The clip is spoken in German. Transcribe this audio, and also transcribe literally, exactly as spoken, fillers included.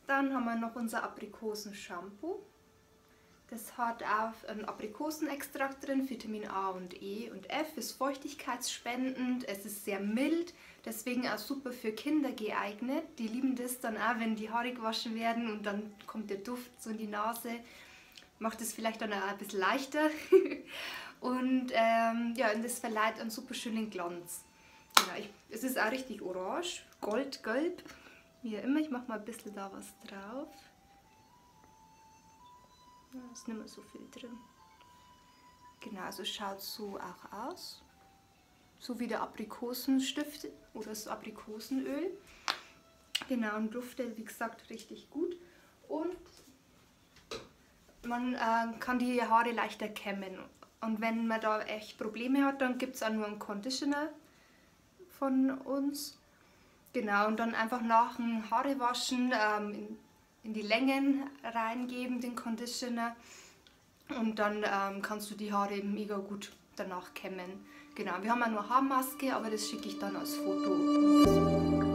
Dann haben wir noch unser Aprikosen-Shampoo. Das hat auch einen Aprikosenextrakt drin, Vitamin A und E und F, ist feuchtigkeitsspendend, es ist sehr mild, deswegen auch super für Kinder geeignet. Die lieben das dann auch, wenn die Haare gewaschen werden und dann kommt der Duft so in die Nase. Macht es vielleicht dann auch ein bisschen leichter. Und ähm, ja, und das verleiht einen super schönen Glanz. Genau, ich, es ist auch richtig orange, goldgelb, wie immer. Ich mache mal ein bisschen da was drauf. Da ist nicht mehr so viel drin. Genau, also schaut so auch aus. So wie der Aprikosenstift oder das Aprikosenöl. Genau, und duftet, wie gesagt, richtig gut. Und man äh, kann die Haare leichter kämmen. Und wenn man da echt Probleme hat, dann gibt es auch nur einen Conditioner von uns. Genau, und dann einfach nach dem Haarewaschen ähm, in, in die Längen reingeben, den Conditioner. Und dann ähm, kannst du die Haare mega gut danach kämmen. Genau, wir haben auch nur Haarmaske, aber das schicke ich dann als Foto.